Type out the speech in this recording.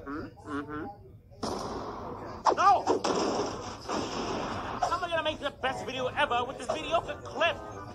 No! How am I gonna make the best video ever with this mediocre clip?